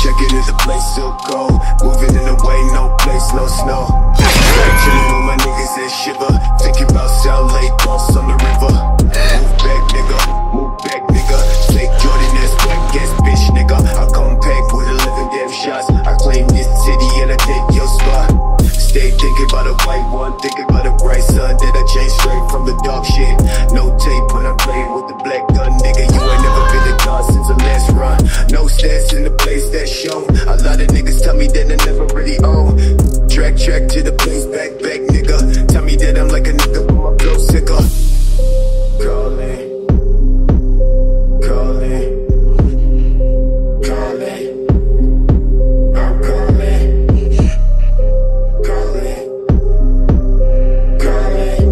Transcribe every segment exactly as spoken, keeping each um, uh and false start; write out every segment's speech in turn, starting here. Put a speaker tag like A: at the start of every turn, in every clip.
A: Check it if the place still cold. Moving in the way, no place, no snow. Back chillin' with my niggas that shiver. Thinking about South Lake, boss on the river. Move back, nigga, move back, nigga. Take Jordan, that's black ass bitch, nigga. I come back with eleven damn shots. I claim this city and I take your spot. Stay thinking about a white one, thinking about a bright sun that I changed straight from the dark shit. No tape when I'm playing with the black gun, nigga. You ain't never been a god since the last run. No stats in the place that's shown. A lot of niggas tell me that I never really own. Track, track to the place, back, back, nigga. Tell me that I'm like a nigga, but my flow sicker. Calling, calling, calling. I'm calling, calling, calling,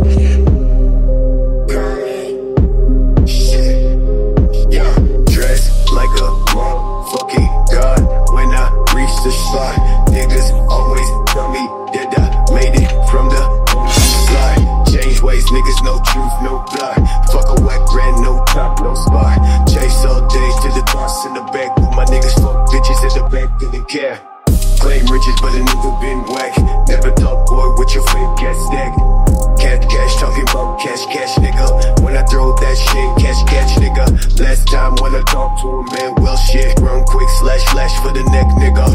A: calling. Shit, yeah. Dress like a motherfucking god when I reach the spot. Niggas always tell me that I made it from the slide. Change ways, niggas, no truth, no lie. Fuck a whack brand, no top, no spot. Chase all day to the thoughts in the back. With my niggas fuck bitches in the back, didn't care. Claim riches, but a nigga been whack. Never talk, boy, with your fake cat stack. Cash, cash, talking about cash, cash, nigga. When I throw that shit, cash, catch, nigga. Last time when I talked to a man, well, shit. Run quick, slash, slash for the neck, nigga.